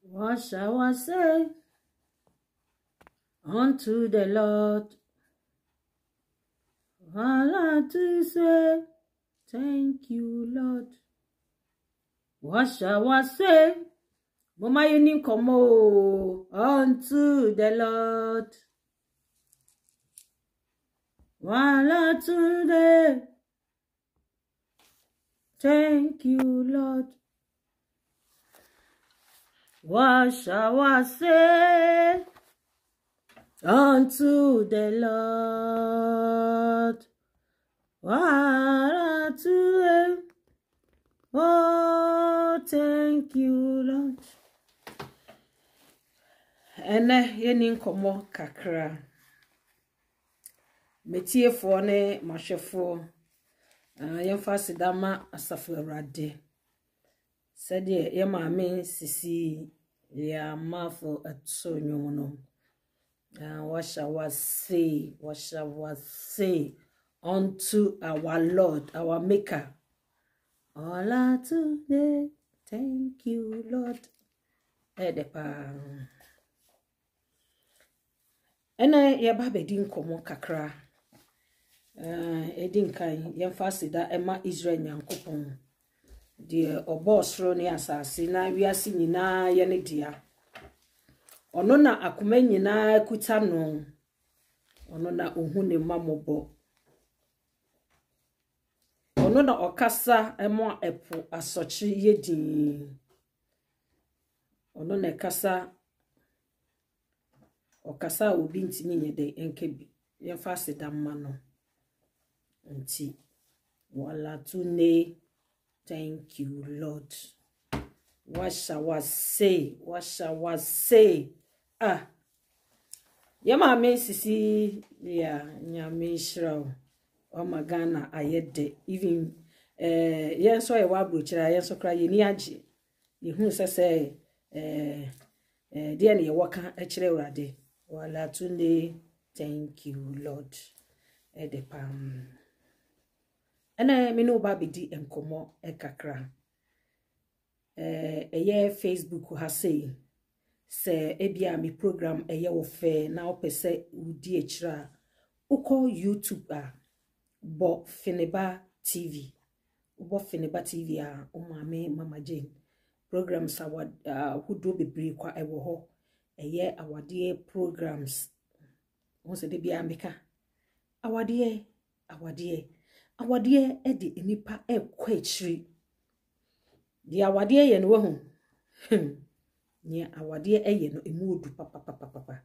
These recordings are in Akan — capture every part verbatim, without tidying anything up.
What shall I say unto the Lord? All to say, thank you, Lord. What shall I say? Mama, you need come unto the Lord. All today, thank you, Lord. What shall I say unto the Lord? What today, oh, thank you, Lord. Ene yeni nkomo kakra. Metiefo ne mahwefo. Ah yemfa sidama asafo awrade. Sede ye maame sisi ya mafo atso nwom no. Ah what shall I say? What shall I say unto our Lord, our Maker? All today, thank you, Lord. Edepa. Ene ye ba bedi nkomo kakra. Eh edin kan yemfa sida ema Israel nyankopon. Die obosro ne asase na wiase nyina ye ne dia. Ono na akoma nyina kuta no. Ono na ohu ne mamobo. Ono na okasa emo epo asochi yedin. Ono na kasa okasa obi ntimi nyede enkebi. Yemfa sida mma no. Nti wala tune. Thank you, Lord. What shall I say? What shall I say? Ah. Yama me sisi ya nyame shraw. O magana ayede. Even eh yen so e wa brochira yen so kra ye ni age. Ye hu se se eh eh de na ye waka a kire urade. Wala tunde. Thank you, Lord. Edepam. Ene me no ba bedi enkomo ekakra. Eh eye Facebook ha say se ebia mi program eye wo fe na opese udi echira uko YouTube a bo Finiba T V. Ubo Finiba T V a umame Mama Jane programs award uh, hudo bebre kwa ewo ho eye awade programs won se de bia meka awade awade awade e de enipa e kwa echiri di awade ye no wahu ni awade e ye no emu odu papa papa papa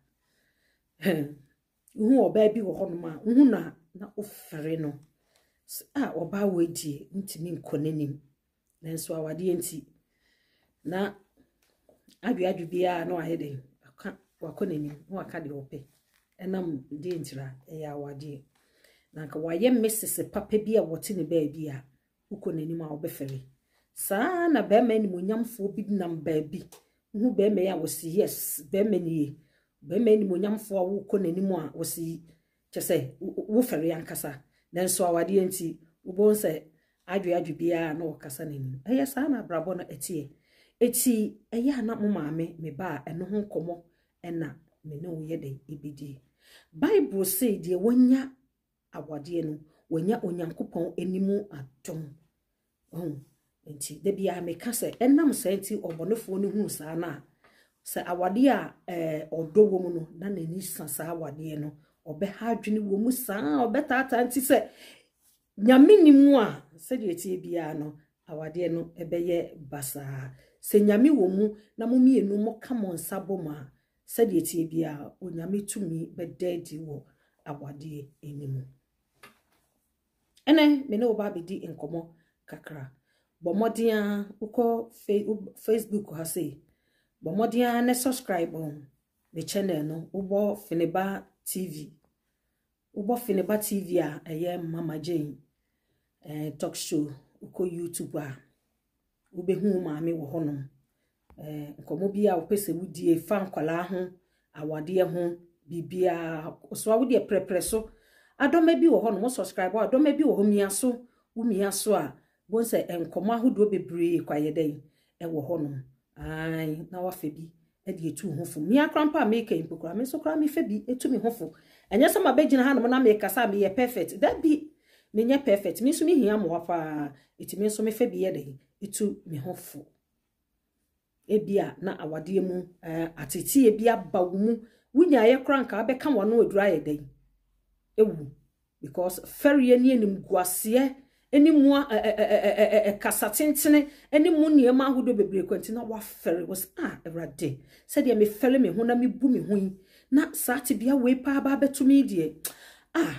hu oba bi wo honoma hu na na ofere no ah oba wedi ntimi nkonenim nanso awade enti na adu adu bia no ahede aka wakonenim no aka de ope enam de ntira e ya awade na ka waye mesese papa bia wote ne ba bia ukonenim a obefere sa na be ma ni monyamfo bi nam ba bi hu be ma ya wosi yes be ma ni be ma ni monyamfo a ukonenim a wosi chese wo fere yankasa nanso awade enti ubon se adwe adwe bia na okasa nanim eye sa na brabo no etie eti eye na mo maame me ba eno ho komo ena me ne wo yede ibidi Bible say de wonya awade no wonya onyankopon enimu atom oh enti de bia me ka se enam sa enti obonefo ne hu sa na se awade a eh odo wo mu no na nani sasa awade no obe ha adwene wo mu sa obetata enti se nyame nimu a se de tie bia no awade no ebeye basa se nyame wo mu na momie no mo kamonsa boma se de tie bia onyame tumi bedadi wo awade enimu ene me ne oba bedi enkomo kakra bomodia uko Facebook ha say bomodia ne subscribe on the channel no ubo Finiba T V ubo Finiba T V a eye Mama Jane eh talk show uko YouTube a ubehu maame wo honom eh nkomo bia opese wudie fa nkwala ho awade ho bibia so awudie prepreso adome bi wo honom subscribe adome bi wo homia so umia so a bonse enkomo ahodo bebre kwa yeden e wo honom ai na wa fe bi e de etu ho fu me akrampa make impokra me so kra me fe bi etu me ho fu enye so ma begina ha no na me kasa me ye perfect that be me nya perfect me so me hia mo pa etimi so me fe bi ye de etu me ho fu ebia na awade mu atete ebia ba wo mu wunya ye kranka abeka wono adura ye den ewu because ferry ani anim guase animu e kasatentene animu niema ahodo bebre kwanti na wa ferry was ah everade said ye me ferry me ho na me bu me ho na saati bia we pa ba betumi die ah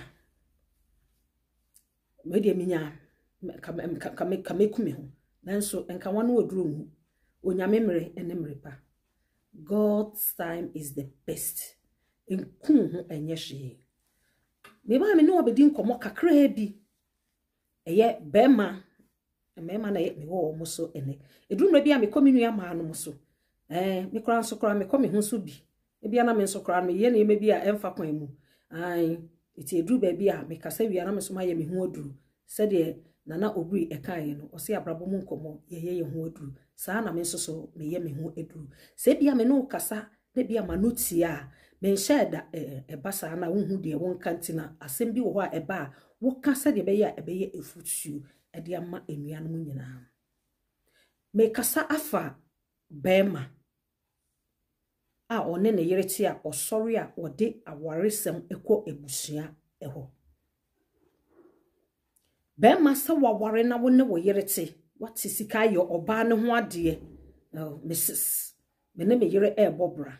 me die minya ka ka me ka me ku me ho nanso enka wono aduru mu onyame mere enemre pa. God's time is the best. Enku ho enye hwe. Me ba me no obedi nkomo kakra bi. Eye bema. Mema na me wo mo so ene. Eduru bi a me kominu ya ma no so. Eh, me kra nso kra me komi ho so bi. E bia na me nso kra me ye na me bi a emfa kwan mu. Ai, iti eduru ba bi a me kasa wi na me so ma ye me ho aduru. Se de nana obri ekaye no. O se abrabo mu nkomo ye ye ye ho aduru. Sa na me soso me ye me ho eduru se bia me no kasa na bia manuti a me nsheda e e basa na wo hu de won kantina asem bi wo ho a e ba wo kasa de be ye e be ye efutu e de ama enuanom nyina me kasa afa bema a one ne yereti a osori a ode awaresem ekọ ebusua eho bema sa waware na wo ne wo yereti what is sika yo oba ne ho ade no missus me ne me yere e bobra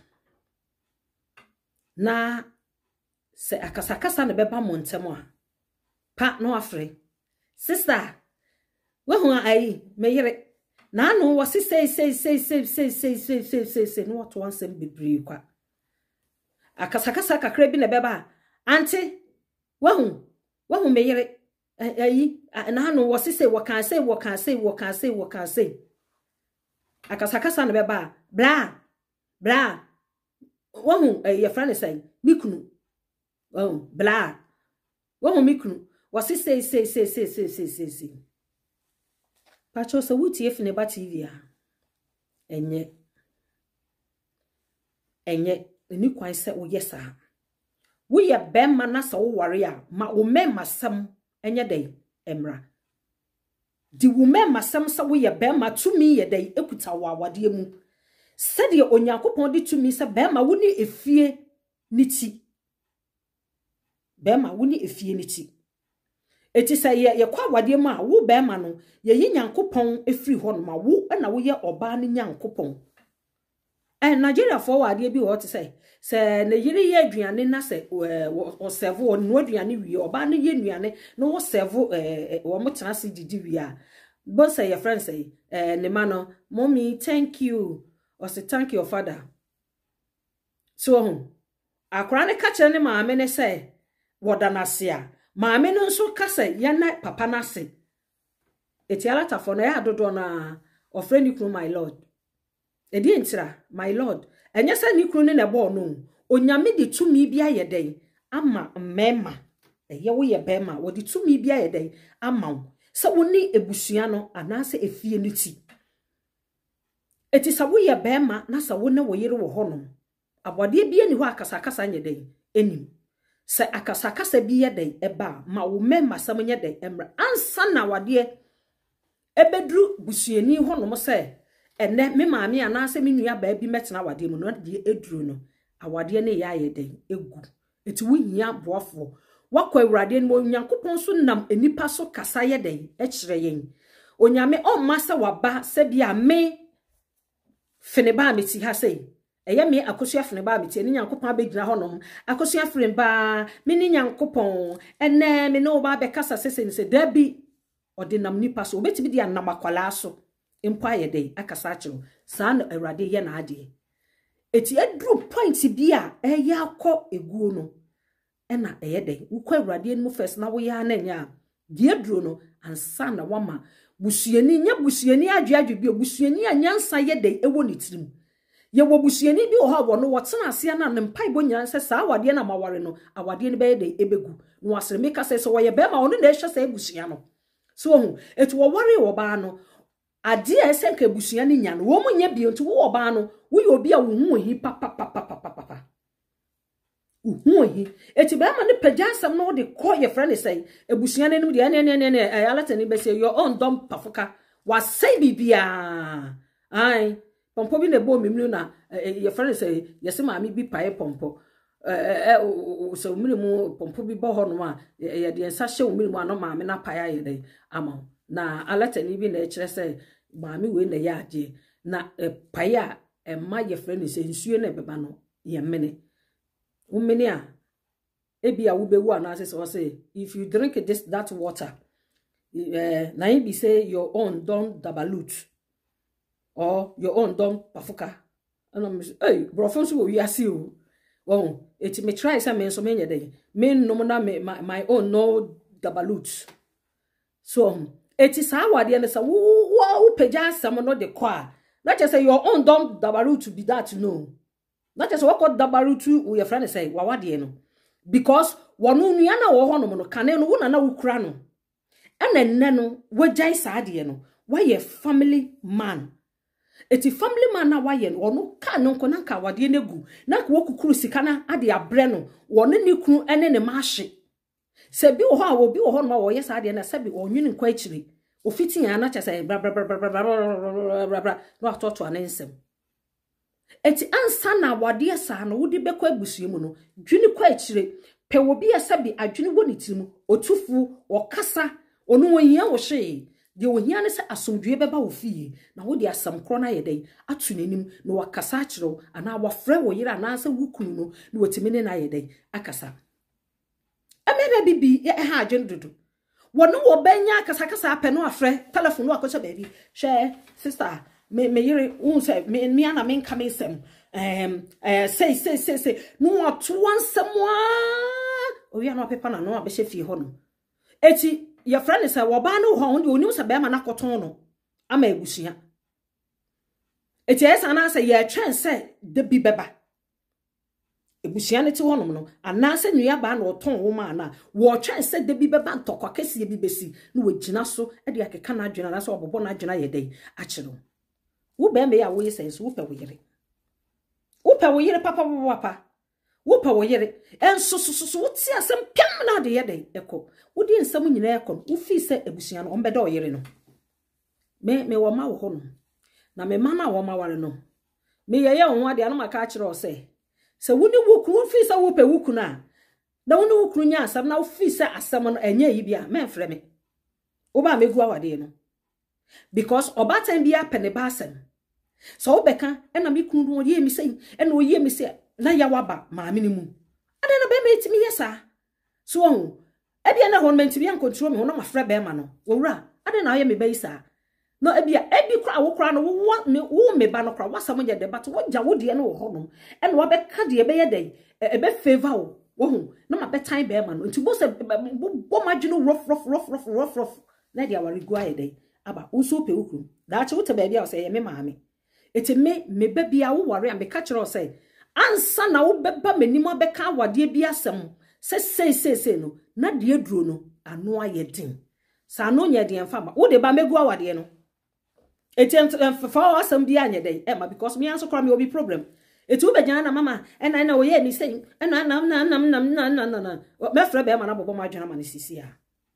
na se akasakasa ne beba montem a pa no afre sister we ho ai me yere na no wo se say say say say say say say say say say no what one sem bebre kwa akasakasa kakra bi ne beba auntie we ho we ho me yere ayi na no wose say what can say what can say what can say what can say akasakasa na beba bla bla wohu eh your friend say mikunu oh bla wohu mikunu wose say say say say say say say say pacho so wuti efi ne ba T V a enye enye ni kwan se wo yesa wo ye bemma na so wo ware a ma wo memma sam enye dey emra di women masam sa wo ye bema tumi ye dey ekuta wa wade mu sede onyankopon di tumi sa bema wo ni efie niti bema wo ni efie niti eti sa ye ye kwa wade mu a wo bema no ye yi nyankopon efiri ho no ma wo na wo ye oba ni nyankopon eh Nigeria for wade bi wo te say se na yiri ye aduane na se o serve o no aduane wi oba no ye aduane no wo serve eh wo motena se didi wi a bo say your friend say eh ne ma no mommy thank you or say thank your father so ho akra ne ka kire ne maame ne say woda na se a maame no nso ka say ye na papa na se etialata for na ya dodo na o friend you my lord edi entira my lord enye se ni kru ne na bo no onyame de tumi bia ye den ama mmema eye wo ye bema wo de tumi bia ye den ama se woni ebusua no anase efie niti eti sa wo ye bema na sa wo ne wo yire wo hono abode bia ni ho akasa akasa nye den enim se akasa akasa bi ye den eba ma wo memma sam nye den emra ansa na wade ebedru busuani hono mo se ene me maami anase me nua ba bi metena wade mu no de eduru no awade ne ya ye den egu eti wo hia boafo wakwa awurade no onyankopon so nam enipa so kasa ye den e kire yen onyame o masa waba se bia me fene ba meti ha sei eye me akosua fene ba meti eni nyankopon abegina honom akosua fene ba me ni nyankopon ene me no ba be kasa sese ni se dabi ode nam nipa so obeti bi dia nam akwala so empa ye dey akasa akiro saa na awurade ye na ade eti edru point bi a eye akọ eguo no ena eye dey ukọ awurade no first na wo ya na nya die dru no ansa na wama busuani nya busuani adwadwe bi busuani anyansa ye dey ewo ne tirim ye wo busuani bi o ha wo no wotena ase na ne mpai bo nyan se saa awade na maware no awade ne be ye dey ebegu no asere meka se so wo ye be ma ono na ehye sa ebusua no so hu etu wo wore wo ba no ade a esenka ebusua ni nya no wo munye bi nti wo oba no wo ye obi a wo hu hi papa papa papa papa wo hu hi eti ba ma ne pajansam no de call your friend say ebusua ne nim de ene ene ene alata ni be say your own dom pafoka wa say bibia ai pompo bi ne bo mimnu na your friend say yesi ma mi bi pae pompo eh eh so minimu pompo bi bo ho no a ye de ensa hye wo minimu ano ma me na pae aye dai ama na alata ni bi na ekire say maami we na ya age na pae a emma your friend say nsuo na beba no ye mene wo mene a ebi a wo bewu anase so say if you drink this that water eh na you be say your own don dabalut or your own don pafuka and I'm hey bro fonso wo wiase o oh it me try say me so me nyede me no na me my own no dabalut so it is how wade na say wo wo pagya sam no de kwa not just say your own don dabalut to be that no not just what got dabalut to your friend say wa wade no because wonu nua na wo ho no no kane no wo na na wo kura no ena nne no wajai saade no why a family man eti family man na why no no ka no nko na ka wade negu na ko kukuru sika na ade abre no woni ne kunu ene ne mahye se bi wo ho a wo bi wo ho no wo ye saade na se bi onwini nkwa akiri ofiti ya na chese bra bra bra bra bra bra bra no atoto anensem eti ansa na wade sa no wodi bekọ abusue mu no dwini kwa akire pe wo bi asa bi adwini woni tirimu otufu okasa onu wonhia wo hye de wohia ne se asomdwe beba wo fie na wo de asam kro na yedai atu nanim na wakasa akiro ana wafre wo yira na asa wukunu no na wotimi ne na yedai akasa amebe bibi e ha adwen dudu wono wo benya akasa kasa apɛ no afre telephone no akɔsɛ baby share sister me me yire un say me me ana me nka me sem um eh say say say say no atu ansem wa o ya no pepa na no abɛhye fie ho no eti your friend say wo ba no ho onde oni se be ma na koton no ama egusua eti esa na say ye twen say de bi beba ebusua ne ti ho no no ana se nua ba na oton wo ma na wo twen say de bi beba ntokwa kese bi besi no wagina so e de akeka na adwena na so obobo na adwena ye dai akiro wo be me ya wo ye sense wo pe wo yire wo pe wo yire papa papa wo pe wo yire enso so so wo ti asem piam na de ye dai eko wo di nsam nyina eko wo fi se ebusua no ombe da o yire no me me wo ma wo ho no na me ma na wo ma ware no me ye ye wo ade anu maka akire o se se wo ni wo kru fi se wo pe wo kru na na wo ni wo kru nya asam na wo fi se asam no enye yi bia me mfre me wo ba megu awade no because obatan bia pene ba asem so obeka ena me kru no ye mi sei ena o ye mi sei na ya waba ma me ni mu ade na be me timi yesa so ho e bia na ho me timi an control me ho na mafre be ma no wowura ade na ye me be isa no e bia e bi kra wo kra no wo me wo me ba no kra wasam ye de but wo ja wo de no ho no ena wo be ka de be ye de e be favor wo wo ho na ma be time be ma no nti bo se bo ma dwunu rough rough rough rough rough rough na dia wari go aye de aba wo so pe ukru da che wo te ba bia wo se ye me ma me eti me me ba bia wo ware am be ka kire wo se ansa na wo beba manimo beka awade bi asem se se se se no na de aduro no ano aye din sa no nya de emfa ma wo de ba megu awade no etem fa asem bi anye dey e ma because me anso kra me obi problem eti wo begyan na mama ena na wo ye ni sei ena na na na na na na na me fra be ma na bobo ma adwena ma ne sisi a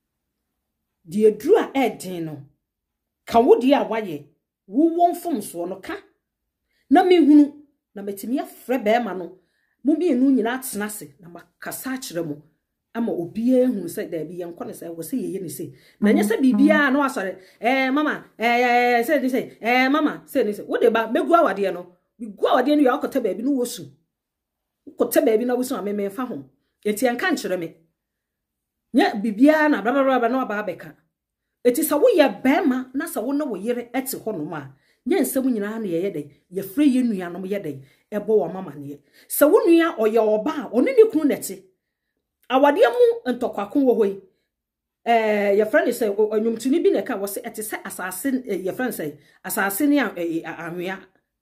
de aduro a e din no ka wo de a waye wo wonfom so no ka na me hunu na metimi afre be ma no mu bi enu nyina atsenase na makasa akire mu ama obi ehunu se da bi yenko ne se wo se yeye ne se na nya se bibia na wasore eh mama eh se ni se eh mama se ni se wo de ba megu awade no megu awade no ya okota ba bi no wosu okota ba bi na wosu ameme fa ho eti enka nkire me nya bibia na bra bra bra na ba beka eti sa wo ye be ma na sa wo na wo yire eti ho no ma nya nsem nyina na ye dey ye frɛ ye nua no ye dey ebo wo mama ne se wo nua oye oba oni ne kunu nete awade mu ntokwako wo hoi eh ye frɛ ne se onwumtuni bi ne ka wo se ete se asase ye frɛ ne se asase ne anwea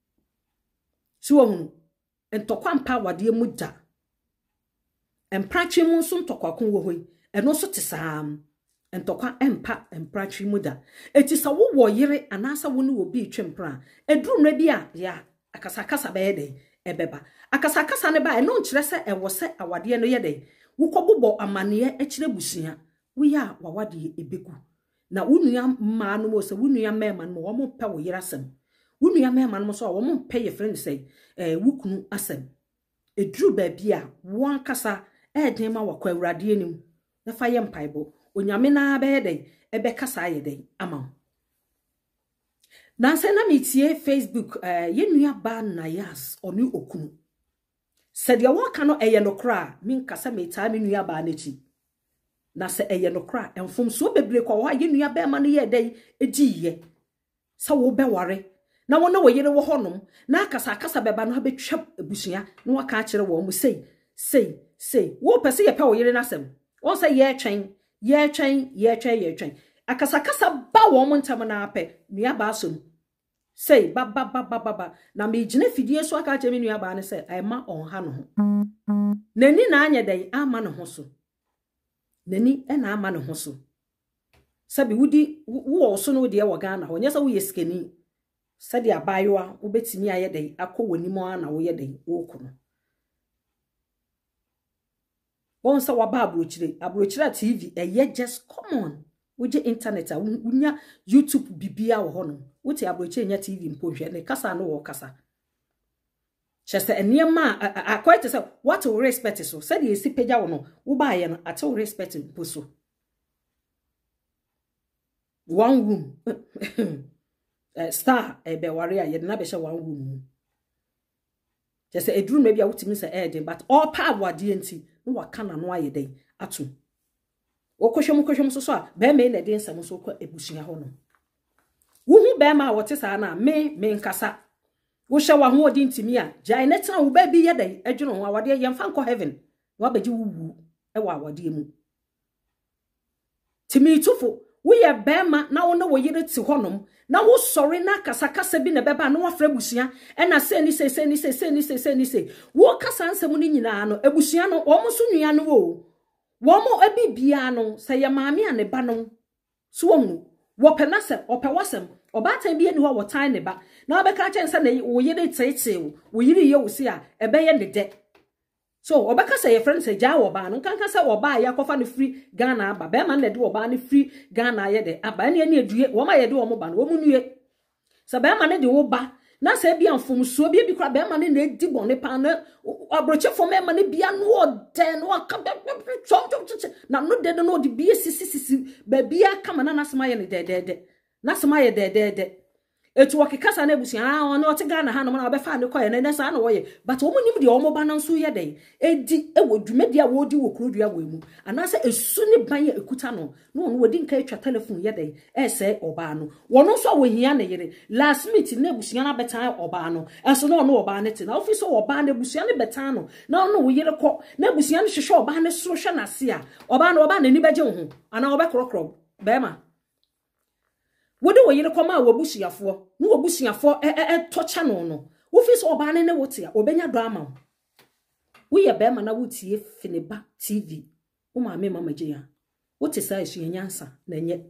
si wo hunu ntokwa mpa awade mu da empratwe mu so ntokwako wo hoi eno so te sam entokwa empa empratri muda eti sa wo wo yere anasa wo ne obi twempra eduru mra bi a ya akasa kasa be de ebeba akasa kasa ne ba e no nkire se e wo se awade no ye de wo kobobo amane e kire busua wo ya wawade ebeku na wunua ma no mo se wunua mema no wo mo pe wo yere asem wunua mema no so wo mo pe ye friend say eh wukunu asem eduru ba bi a wo akasa e den ma wakwa awrade anim na fa ye mpaibo onyame na be de ebe kasa ye de ama na se na metie Facebook eh yenua ba na yas onu okunu said ya waka no eye no kra min kasa meta me nua ba na chi na se eye no kra enfom so bebre kwa wa yenua ba ma no ye de egiye sa wo be ware na wona wo yere wo honom na kasa kasa beba no betwa ebusua na waka a kire wo mu sei sei sei wo pese ye pe wo yere na sem won say ye twen ye twen ye twen ye twen akasa kasa ba wo mo ntam na ape nua ba som sei ba ba ba ba ba na me gine fidie so aka chemi nua ba ne say ai ma on ha no ho nani na anya dai ama no ho so nani e na ama no ho so sabi wudi wo so no de wo Ghana ho nyesa wo yeskani sadi abayoa wo betimi aye dai akọ wonimo ana wo ye dai wo kono won sa wa ba abrochire abrochire T V eye just come on woje internet a unya YouTube bibia wo hono wote abrochire nya T V mpohwe ne kasa no wo kasa chese eniema akwete say what we respect so said ye si pagya wo no wo ba ye no ate we respect mposo one room uh, star ebe ware a ye na be hye one room chese eduru me bia wotimi say eh den but all pa awade enti no waka na no aye den atu okohwem kohwem so so a be me na den sam so kwa ebusua ho no wo hu be ma wote sa na me me nkasa wo hye wa ho odi ntimi a jai ne tena wo ba bi ye den adwuno ho awade ye mfa nko heaven wo abaji wuwu e wa awade mu timi tufo wo ye be ma na wo na wo yire ti honom na wo sori na kasa kasa bi na beba na wo afra busua e na se ni se se ni se se ni se se ni se wo kasa ansem ni nyina no ebusua no wo mo so nua no wo wo mo abibia no se ye maame a ne ba no so wo mu wo pe na se ope wasem obatan bi eni ho wo tan ne ba na obeka chen se na wo yire tete wo yire ye wo se a ebe ye ne de so obeka se ye friend se ja wo ba no kan kan se wo ba ya kofa no free Ghana aba be ma na de wo ba no free Ghana ye de aba ne ne adue wo ma ye de wo mo ba no wo mu nue se be ma ne de wo ba na se bia mfom so bia bi kra be ma ne na di bone pa na abroche fo me ma ne bia no de no aka na no de no de bia sisi sisi ba bia kama na nasema ye ne de de de nasema ye de de de etu wakikasa na ebusia ah ono ote Ghana ha no na obefa ne koye ne sa na wo ye but wo munim de omo ba na nso ye den edi ewo dwumedia wo di wo krodua wo emu anase esu ne ban ye ekuta no no no wodi nka etwa telephone ye den e se oba no wono so wo hia na yere last meet na ebusia na beta oba no enso no no oba ne te na office oba na ebusia ne beta no na no wo yere ko na ebusia ne hwehwe oba ne soro hwe na se a oba no oba na ni beje ho ana obekrokro be ma wode wo yire koma wabusuafo no wabusuafo e e tocha no no wo fi so oba ne ne wote a obenya do ama wo ye be ma na wotie Fineba T V wo ma me mama je ya wote sa esu nyansa na enye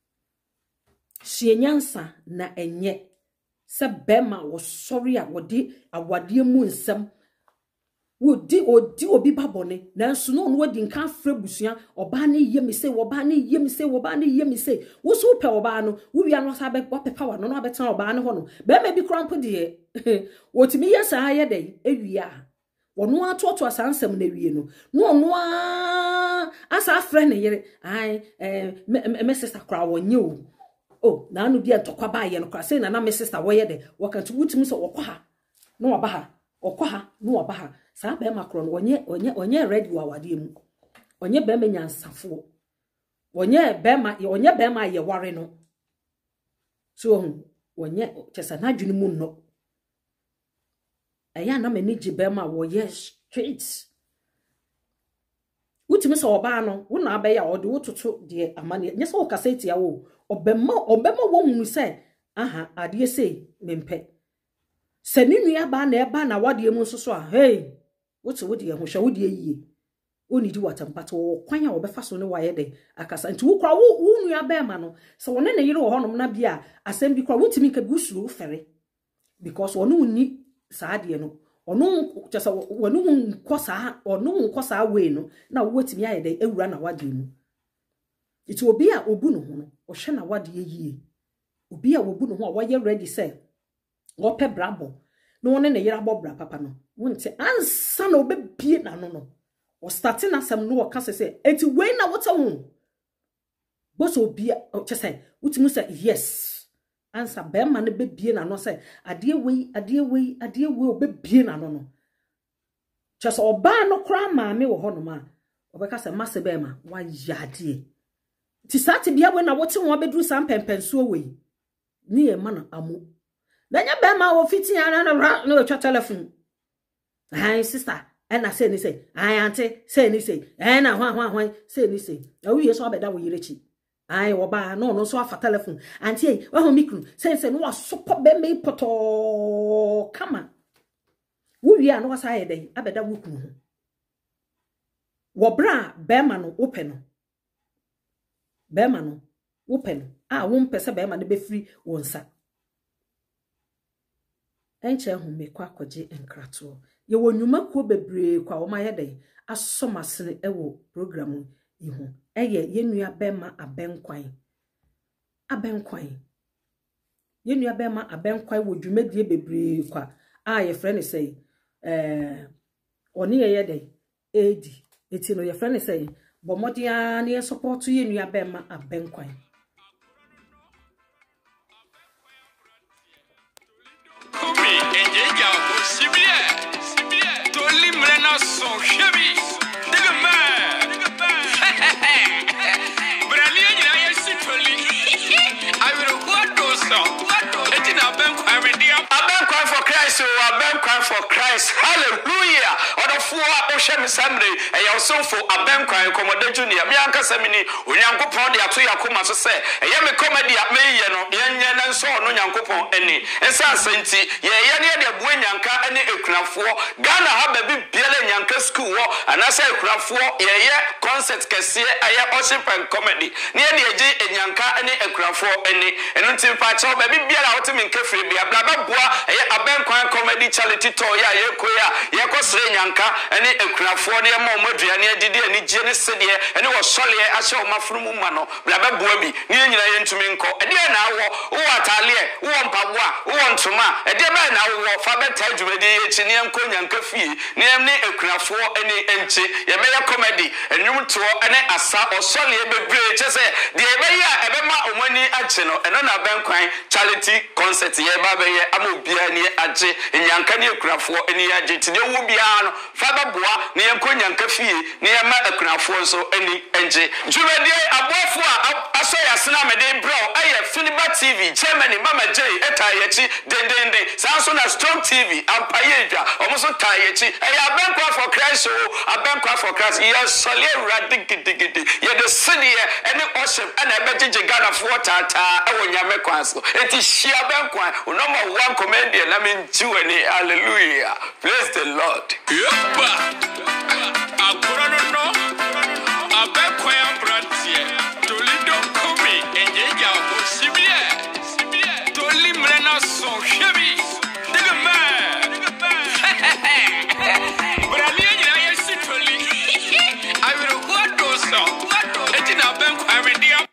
su nyansa na enye se be ma wo sori a wode awade mu nsem wodi odi obi babone nanso no no wadi nka afra busua oba ne yemi se oba ne yemi se oba ne yemi se wo so pe oba no wo bia no sa be pepa wa no no abeta oba ne ho no be ma bi krampo de wotimi yesa aye dey ewia wono atoto asansem na wie no no no asa afra ne yere ai eh me sister kra wonye o oh na anu bia tokwa ba ye no kra se na na me sister wo ye de wakantu wutimi so wokwa ha no oba ha okwa ha no oba ha sa be makro no onye onye onye ready wa wade mu onye be ma nyansafo onye be ma onye be ma ye ware no so onye chesa na dwene mu no eya na mani gi be ma wo ye straight utimi so oba no wo na be ya ode wototo de amane nyesa wo kaseti ya wo obema obema wo hunu se aha ade sei mempe se ni nua ba na eba na wade mu nso so a hey wotu wodi ye ho hwe wodi ye onidi watam but wo kwan a wo befa so ne waye de akasa nti wo kra wo wo nua be ma no so wona ne yire wo honom na bia asem bi kra wo timi ka gusuro fere because wono ni saa de no ono just wono nko saa ono nko saa we no na wo timi aye de ewura na wade mu iti obi a obu no ho no o hwe na wade yie obi a obu no ho a waye ready say wo pe brabo no wona ne yire abobra papa no wonte ansa na obebie na no no o starting asem no waka say eti we na wota ho boss obi just say utimu say yes answer be ma ne bebie na no say ade we ade we ade we obebie na no no just oba no kra maame wo ho no ma obeka say masse be ma wa yade ti sati bia we na wote ho beduru sam pempenso we ni e ma na amu Danya be ma wo fiti ana na no twa telephone. Hi sister, and I say ni say, I auntie, say ni say, and I hwan hwan hwan say ni say. Na we so abeda wo yirechi. Ai wo ba no no so afa telephone. Auntie, wa ho mikru, say say no wa support be me poto. Come on. Wo wi an wo sa ye den abeda wo kunu ho. Wo bra be ma no open no. Be ma no open. Ah wo mpese be ma no be free wo nsa. Enche hu me kwa kwaje enkrato ye wonwuma ko bebre kwa wo maye den asomasene ewo program yi ho eye ye nua bema abenkwan abenkwan ye nua bema abenkwan wo dwumadie bebre kwa a ye frɛ ne sɛ eh oni ye den edi eti no ye frɛ ne sɛ bomodia ne support ye nua bema abenkwan For Christ, hallelujah. Odo fuwa oshe misamre e ya osofo abenkwan komode junior me anka samini onyankopon de ato yakoma so se e ye me comedy a me ye no yenye na nso no nyankopon eni ensa asenti ye ye ne de buo nyanka ene ekunafo Ghana ha ba bi biele nyanka school wo anasa ekunafo ye ye concert kese aye worship and comedy ne de eje enyanka ene ekunafo eni enu timpa cha ba bi biele a wote me nkafre bia bla ba boa e ye abenkwan comedy charity to ya ye koya ye kosre nyanka ene ekunafo ne ma omaduane adidi ani gye ne sede ene wo sole ahye o mafrumu ma no bla ba boa bi ne nyina ye ntumi nko ede na awo wo atale wo mpaboa wo ntoma ede ba na wo fa beta dwumadi ye chi ne nko nyanka fie ne ne ekunafo ene enche ye be ya comedy enwum to ene asa o sole bebre che se de be ya ebe ma omani agye no eno na benkwan charity concert ye ba be ye amobia ne agye nyanka ne ekunafo ene agye ti de wo bia no fa ba boa ne nko nyanka fie ne ma ekunafo so ene enche dwumadi abofo a aso ya sena me de bro aye Finiba T V Germany Mama J eta yechi den den den sanso na Strong T V ampaye dwa omo so ta yechi aye abenkwa for Christ o abenkwa for Christ ye sole radigidigidi ye de sidi ene worship ene ebegege Ghana for tata ewo nyame kwaso eti shia abenkwa o number one comedian na me njiweni hallelujah praise the Lord yepa akura no no abenkwa ya brantie tolido komi enjeja o sibie sibie toli mrena so shebi diga ma brali nyina yesi toli I will go do so eti na abenkwa media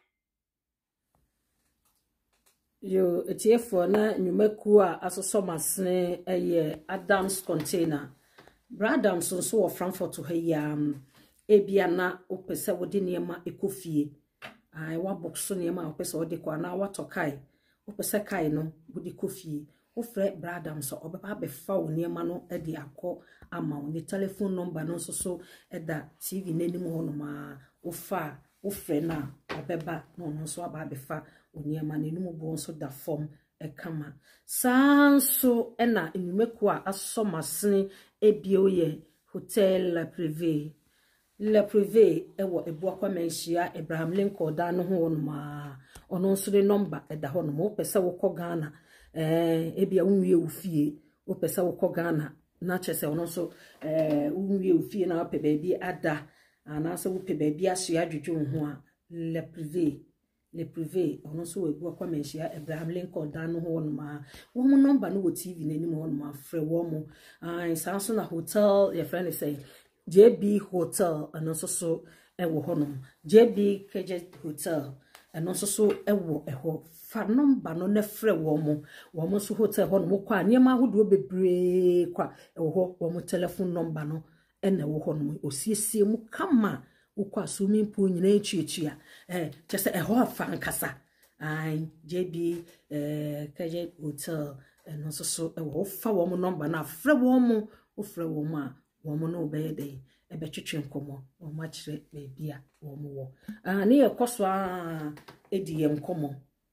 yo etiefo na nyumaku a asoso masne eye Adams container Bradams nso wo Frankfurt ho ya ebia na opese wode niema ekofie ai wa box niema opese wode kwa na watokai opese kai no wode kofie wo frɛ Bradams obeba befa wo niema no e de akọ ama wo ne telephone number no nso so e da T V nanim ho no ma wo fa wo frɛ na obeba no no so aba befa oniema nenum bo nso da form e kama sanso e na enumeku a asomasene ebio ye Hotel La Privé Le Privé e wo ebuakwa menhia Abraham Lincoln da no ho no ma ono nso de number e da ho no mo pese wo kɔ Ghana eh ebia wunwie wo fie wo pese wo kɔ Ghana na chese ono nso eh wunwie wo fie na pe ba bi ada ana se wo pe ba bia so adwedwe ho a le privé le privé ono so we bu akwa menhia Abraham Lincoln dan no ho no ma wo mo number no wo T V n'anim ho no ma frɛ wo mo ai sanso na hotel your friend is saying J B Hotel ano so so e wo ho no J B K J Hotel ano so so e wo e ho fa number no na frɛ wo mo wo mo so hotel ho no mo kwa niam ahodo bebre kwa e wo ho wo mo telephone number no e na wo ho no osiesie mu kama ukwa swimming pool nyina echiechia eh chese e ho afa nkasa ai J B eh K J Hotel no so so e wo fa wo mo number na frɛ wo mo wo frɛ wo mo a wo mo no be dey e be twetwe nkomo wo ma kire be bia wo mo wo ah ne ye koso a edi yem komo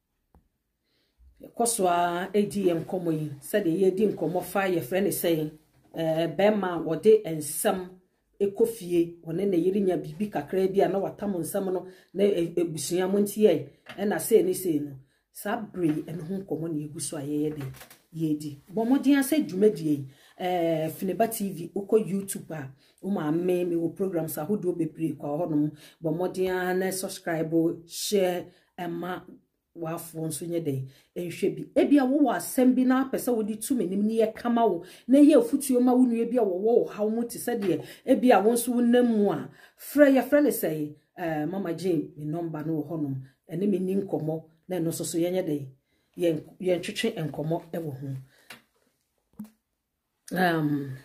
koso a edi yem komo yi se de ye di nkomo fa ye frɛ ne say eh bema wo de ensam ekofie one na yiri nya bibi kakra bia na watam nsam no na ebusua mo ntie e na se ni se no sabre en ho nkomo na eguso ayeye de yedi bomodin ase dwumadie eh Fineba T V uko YouTube a o ma me me wo programs ahodo bebre kwa honom bomodin na subscribe share ema wafo nso nye den enhwe bi ebia wo wo asem bi na pese wo di tu menim ne ye kama wo na ye afutuo ma wo nua bia wo wo hawo mu te se de ebia wo nso wonam a frɛ ya frɛ ne sɛ eh mama Jane me number no honom ene me ni nkomo na no so so ye nye den ye ye ntwetwe enkomo e wo ho um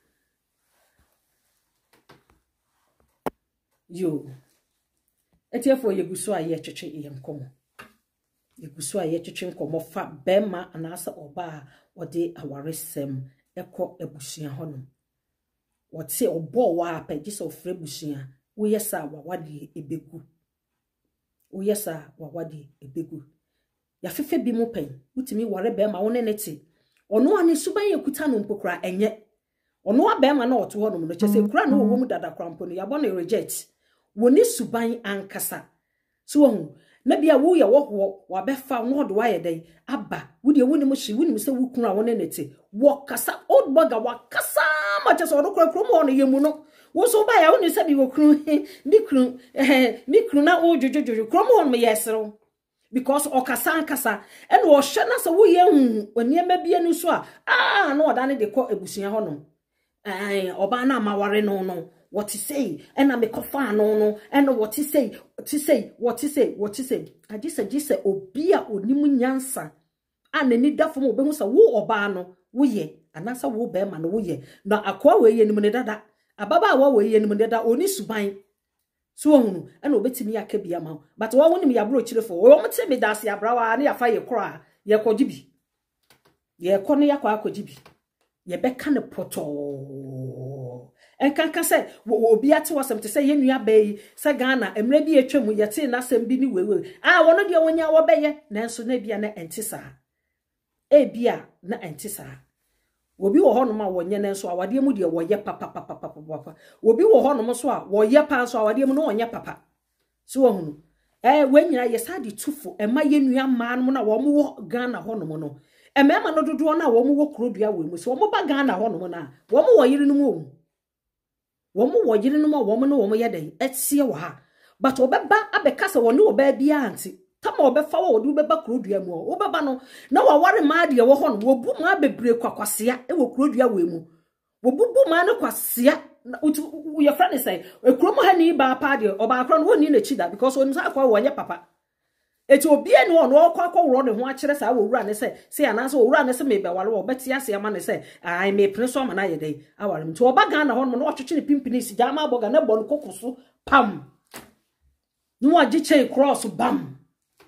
yo etiefo ye guso a ye twetwe ye enkomo Yeguso a yetwetwe nkomo fa bema anasa oba ode awaresem ekọ ebusua hono wote obo wa apagye so frɛ busua wo yesa wa wade ebegu wo yesa wa wade ebegu ya fefe bi mu pen utimi ware bema wo ne nete ono ane suban yekuta no mpokra enye ono abema na oto hono no kyese kura no wo mu dada krampo no yabo na reject woni suban ankasa so wo na bia wo ye wo wa befa wo do wa ye dai aba wo de woni mo hyi woni se wo kunu a woni nete wo kasa old burger wa kasa ma che so do kura kuro mo no ye mu no wo so ba ya woni se bi wo kunu bi kunu eh bi kunu na o jojojojo kuro mo no yesero because o kasa ankasa e no o hye na se wo ye hu oni ema bia nu so a ah na oda ne de ko ebusua ho no eh oba na maware no no what to say and I make a fan no no and what to say to say what to say what to say I just said just say obia onimu nyansa and ni da fo mo be hu sa wo oba no wo ye anasa wo be ma no wo ye na akwa we ye ni mu ne dada ababa wa we ye ni mu ne dada oni suban so hunu and obetimi aka bia ma but wo woni me yabro chirefo wo mo te me dase abrawa na ya fa ye kora ye kogibi ye ko ne yakwa akogibi ye beka ne poto enkanka se obi ate wasem te se ye nua bayi se Ghana emre bi etwam ye te na asem bi ni wewe ah wono de wonya wo beye nanso na bia na entisa e bia na entisa obi wo hono ma wonye nanso awade mu de wo ye papa papa papa papa obi wo hono mo so a wo ye pa so awade mu no wonye papa so wo hunu eh wanyina ye sadi tufo ema ye nua ma no na wo mo wo Ghana hono mo no emema no dodo na wo mo wo krodua we mu so wo mo ba Ghana hono mo na wo mo wo yiri no mu womo wojire no ma womo no womo yedai etie wo ha but obeba abekasa woni oba bia anti tama obefa wo odi obeba krodua mu obeba no na waware ma de wo ho no wobu ma bebre kwakwasea e wo krodua we mu wobubu ma no kwasea your friend say ekromo ha ni ba pa de oba akro no woni na chida because oni sa akwa wonye papa eti obi ene ono okwa akwa woro ne ho akire sa wo wura ne se se ananso wo wura ne se mebe wale wo beti ase ama ne se ai me pene so ama na ye dai aware mto oba Ghana ho no otwetwe ne pimpini si jama boga na bonu kokoso pam no agiche cross bam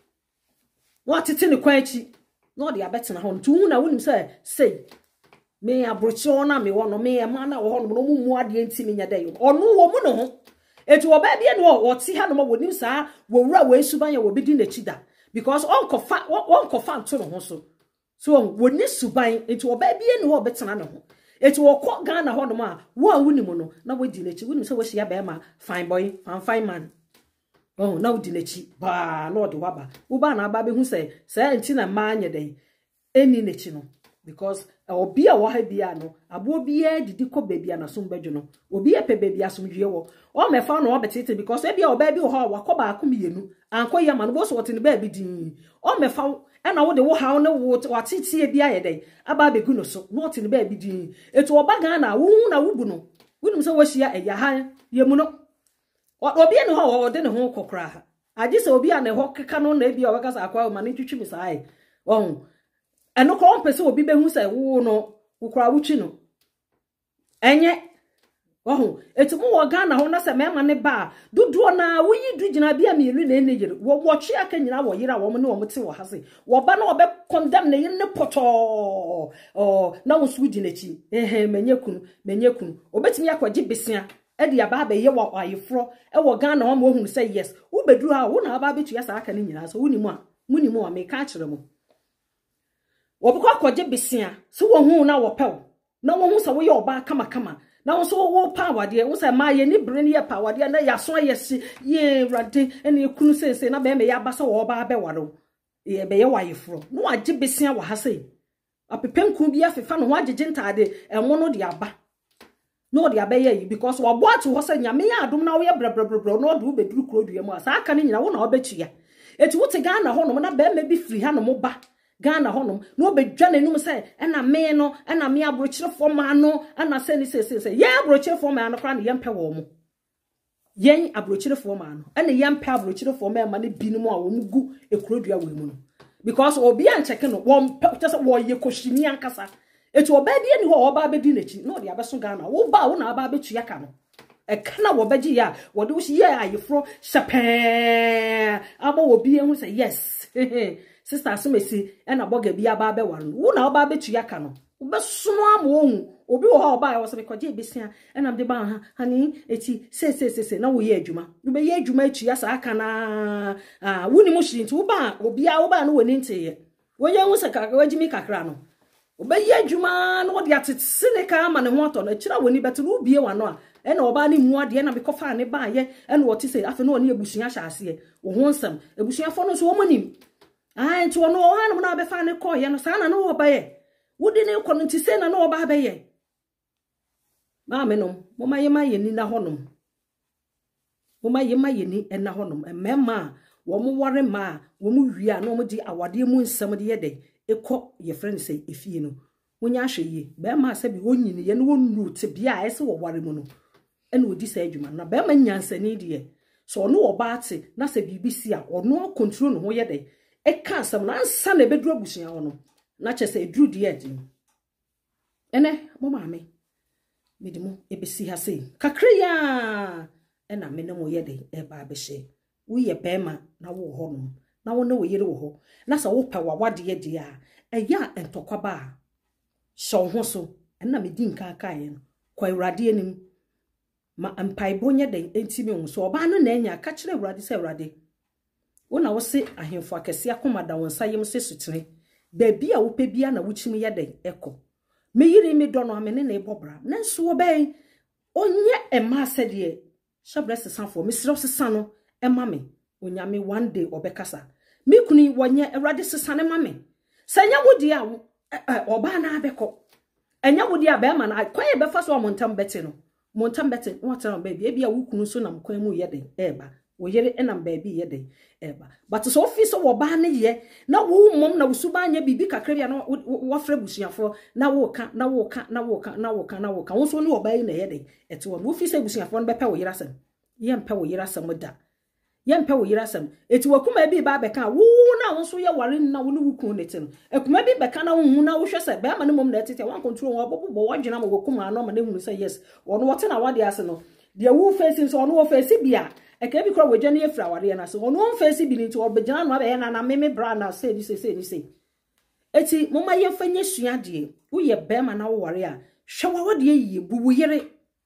no atete ne kwanchi no de abete na ho ntu hu na wonim se sei me abrochi ona me wo no me e ma na wo ho no mu mu ade ntimi nya dai ono wo mu no ho etu oba bia no woti ha no ma wonim saa wo wura we suban ye wo bidi na chida because onko fa onko fa nto no ho so so woni suban etu oba bia no obetena ne ho etu wokọ Ghana ho no ma wo a wonim no na wodi na chi wonim se wo hia be ma fine boy fan fine man oh na wodi na chi ba na ode waba wo ba na aba be hu se se nti na ma anye dai eni na chi no because obi a wo ha bia no abo bia didi ko baby na so mbadwo no obi e pe baby asomdwe wo o me fa no obetete because e bia oba bi ho wakọ ba akom yenu anko yema no bo so wote ne ba bi din o me fa e na wo de wo ha ne wo watete e bia ye den aba begu no so no wote ne ba bi din etu oba ga na wo hu na wubu no wunum so wahia e ya ha yemu no obi ne ho wo de ne ho kokra ha agi se obi a ne ho keka no na bia obeka sa akwa ma ne twitwi mi sai oh eno ko mpese obi behu se wo no ukura wuchi no enye ohu etumu wo Ghana ho na se mema ne ba duduo na wo yi du gina bia mielu na enegere wo wo twe aka nyina wo yira wo ne wo mte wo hase wo ba na wo be condemn na yine poto oh na wo su gina chi ehe menye kunu menye kunu obetimi akwaje besia e de aba ba ye wo ayefro e wo Ghana ho ma ohunu se yes wo beduru ha wo na aba betu ya sa aka ne nyina so woni mu a muni mu a me ka kire mu Wobiko akwaje besia so wo hu na wo pew na wo hu se wo ye oba kama kama na wo so wo pa wade wo se ma ye ni brene ye pa wade na ya so ye si ye rade ene ekunu sense na be me ya ba so wo ba be wado ye be ye wayefro no waje besia wo ha sei apepenku bi afefa no ho agege ntade enwo no de aba no de aba ye because wo bo atu ho se nyame ya adom na wo ye brebrebrebro no de wo beduru krodua mu asa aka ne nyina wo na wo betua eti wo te Ghana ho no na be me bi firi ha no mo ba Ghana honum no be dwane num say ena me no ena me abrochire forma no ena say ni say say say ye abrochire forma no kra na yempe wo mo yen abrochire forma no ena yempe abrochire forma ma ne binumu a wo mugu ekrodua we mu no because obi an cheke no wo just wo ye koshimi ankasa etu oba bia ni ho oba be di nachi no de abeso Ghana wo ba wo na aba be tua ka no e kana wo beji ya wo de wo ye ayefro shape aba wo bia hu say yes Sister Asumesi ena boga bia ba be waro wo na oba betu yaka no wo be sono am wo obi wo ha oba wo se bekoje besia ena mde ba ha hani eti se se se se na wo ye adwuma wo be ye adwuma etu ya sa aka na ah woni mo hiri nti wo ba obi a wo ba no woni nteye wo ye hu se kaka wagimi kakra no wo be ye adwuma no wo de atetse ne ka ama ne ho ato no kira woni beto no bie wa no a ena oba ne mu ade na be kofa ne ba ye ena wo ti se afa no ne ebusua hya ase wo ho nsam ebusua fo no so wo monim ah enti wono wo hanum na be fa ne ko ye no sa na no wo ba ye wudi ne ko no ti se na no wo ba ba ye ma me no mo ma ye ma ye ni na honum mo ma ye ma ye ni na honum emema wo mo wore ma wo mo wia na wo di awade mu nsam de ye de ekọ ye friend say efie no wonya hwe ye be ma se bi wonyini ye no wonu te bia ese wo ware mu no ene odi sa adwuma na be ma nyansani de ye so no wo ba ate na se bibisi a ono control no ho ye de e ka sam na ansa na bedru abusia ho no na chese edru de edi ene mo maame medimo ebesi ha sei kakre ya e na me ne mo ye de e ba behye wo ye bema na wo ho no na wo ne wo yere wo ho na sa wo pa wa wade ye de a e ya entokwa ba so ho so e na me di nka aka ye no kwa urade anim ma empaibo nye de entimi ho so oba no na anya ka kire urade se urade wona wo se ahemfo akese akomada wonsa yem se sutire baabi a wo pe bia na wo chimi ye de eko me yiri me do no amene na ebobra nanso wo ben onye ema asede shabrese sanfo me siro sesa no ema me onyame one day obekasa me kuni wonye awrade sesa ne ma me sanya wodi a oba na abeko enya wodi a be ma na kwaye be fa so montam bete no montam bete what na baby e bia wo kunu so na mkwan mu ye de eba wo yere enam baby ye de eba but so office wo ba ne ye na wo mom na wo suba anya bibi kakra bia na wo fra busuafo na wo ka na wo ka na wo ka na wo ka na wo ka wo so ne wo ba yi na ye de eto wo office busuafo no be pa wo yere asem ye mpa wo yere asem da ye mpa wo yere asem eti wakuma bi ba be ka wo na wo so ye ware na wo ne wo kun neti no akuma bi be ka na wo hu na wo hwe se be ma ne mom na tete wan control wo bobo wo dwena mo wakuma na ma ne hu se yes wo no wote na wade ase no de wo face so no wo face bia e ka bi kro wo dwane efra ware na so ono face bi ni to obegyana no be na na meme bra na say ni say say ni say eti moma ye fanye sua de wo ye be ma na wo ware a hwe wa wade yiye bu wo yere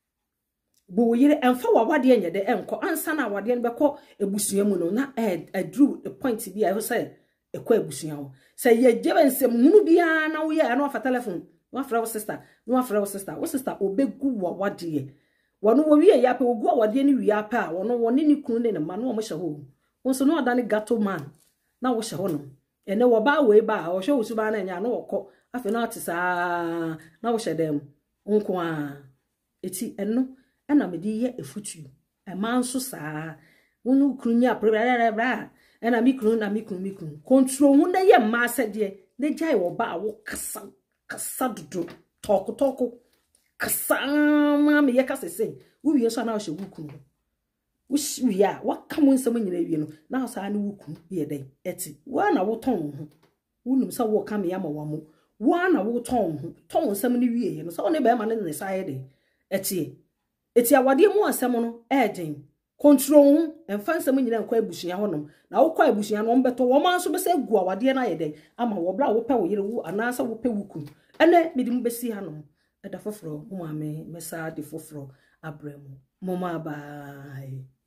bu wo yere emfa wa wade anya de enko ansa na wade no be ko ebusua mu no na e drew the point bi a say e ko ebusua ho say ye jebe nsem hunu bia na wo ye na wa telephone wa fra wo sister no wa fra wo sister wo sister obegu wa wade ye wono wo wie ya pe ogu awade ni wie apa a wono woni ni kunu ne ma no wo hye ho wonso no adane gato man na wo hye ho no ene wo ba we ba wo hye wo su ba na nya no wo ko afi na atisa na wo hyedem nko a eti enno ena me di ye efutu e man so saa wonu krunya bra bra ena mi kru na mi kru mi kru control hu na ye ma asede ne jai wo ba wo kasa kasa dudu talk talk kasa ma me ye kasa sei wo wie so na wo hye wuku wo ya wa kamo nsem nyina wie no na so ana wuku ye den eti wa na wo ton hu wonum sa wo kam ya ma wa mo wa na wo ton hu ton nsem ni wie ye no so ne be ma ne ne sa ye de eti eti awade mu asem no e den control hu emfa nsem nyina nkwa abusuya honom na wo kwa abusuya no mbeto wo man so be se gu awade na ye den ama wo bra wo pe wo yire wo ana sa wo pe wuku ene medi mu besi hanom eda foforo mo ame mesa de foforo abremu mo ma bye.